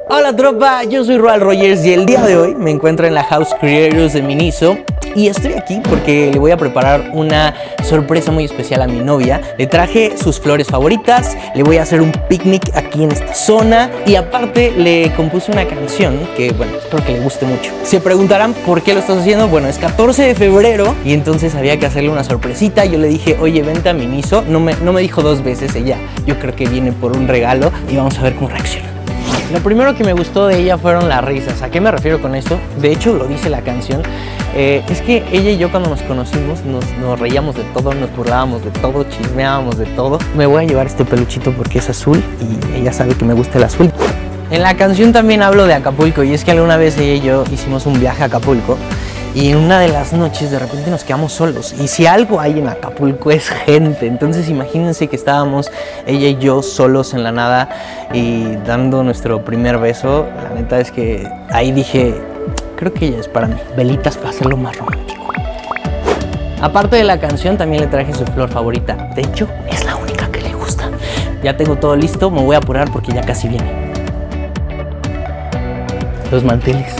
Hola tropa, yo soy Roald Rogers y el día de hoy me encuentro en la House Creators de Miniso y estoy aquí porque le voy a preparar una sorpresa muy especial a mi novia. Le traje sus flores favoritas, le voy a hacer un picnic aquí en esta zona y aparte le compuse una canción que, bueno, espero que le guste mucho. Se preguntarán por qué lo estás haciendo. Bueno, es 14 de febrero y entonces había que hacerle una sorpresita. Yo le dije, oye, vente a Miniso. No me dijo dos veces ella. Yo creo que viene por un regalo y vamos a ver cómo reacciona. Lo primero que me gustó de ella fueron las risas. ¿A qué me refiero con esto? De hecho, lo dice la canción. Es que ella y yo cuando nos conocimos nos reíamos de todo, nos burlábamos de todo, chismeábamos de todo. Me voy a llevar este peluchito porque es azul y ella sabe que me gusta el azul. En la canción también hablo de Acapulco y es que alguna vez ella y yo hicimos un viaje a Acapulco y en una de las noches de repente nos quedamos solos y si algo hay en Acapulco es gente. Entonces imagínense que estábamos ella y yo solos en la nada y dando nuestro primer beso. La neta es que ahí dije, creo que ella es para mí. Velitas para hacerlo más romántico. Aparte de la canción también le traje su flor favorita. De hecho es la única que le gusta. Ya tengo todo listo, me voy a apurar porque ya casi viene. Los manteles.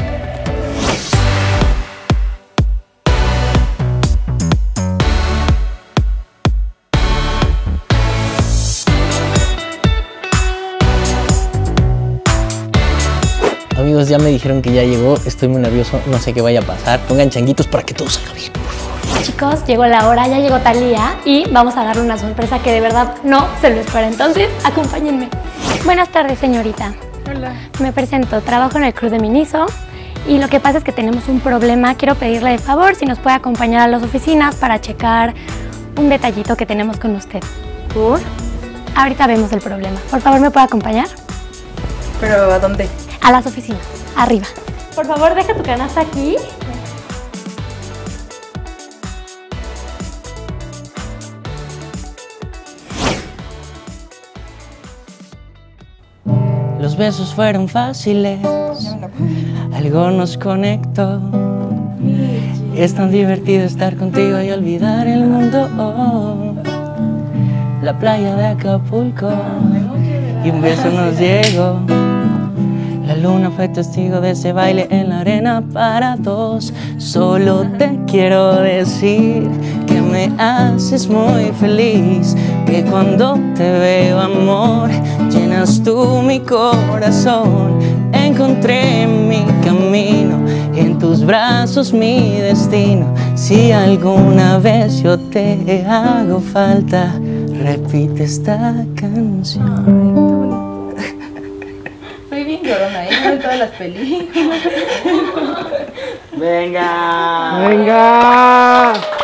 Amigos, ya me dijeron que ya llegó, estoy muy nervioso, no sé qué vaya a pasar. Pongan changuitos para que todo salga bien, por favor. Chicos, llegó la hora, ya llegó Talía y vamos a darle una sorpresa que de verdad no se lo espera. Entonces, acompáñenme. Buenas tardes, señorita. Hola. Me presento, trabajo en el crew de Miniso y lo que pasa es que tenemos un problema. Quiero pedirle de favor si nos puede acompañar a las oficinas para checar un detallito que tenemos con usted. ¿Por? Ahorita vemos el problema. Por favor, ¿me puede acompañar? ¿Pero a dónde? A las oficinas, arriba. Por favor, deja tu canasta aquí. Los besos fueron fáciles, algo nos conectó. Es tan divertido estar contigo y olvidar el mundo. La playa de Acapulco y un beso nos llegó. La luna fue testigo de ese baile en la arena para dos. Solo te quiero decir que me haces muy feliz, que cuando te veo, amor, llenas tú mi corazón. Encontré mi camino, en tus brazos mi destino. Si alguna vez yo te hago falta, repite esta canción. Soy bien llorona, ¿eh? En todas las películas. ¡Venga! ¡Venga!